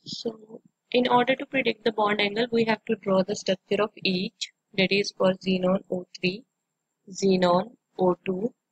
So in order to predict the bond angle, we have to draw the structure of each. That is for xenon O3, xenon O2,